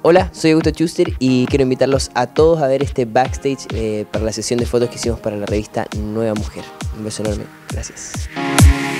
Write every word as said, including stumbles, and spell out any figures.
Hola, soy Augusto Schuster y quiero invitarlos a todos a ver este backstage eh, para la sesión de fotos que hicimos para la revista Nueva Mujer. Un beso enorme, gracias.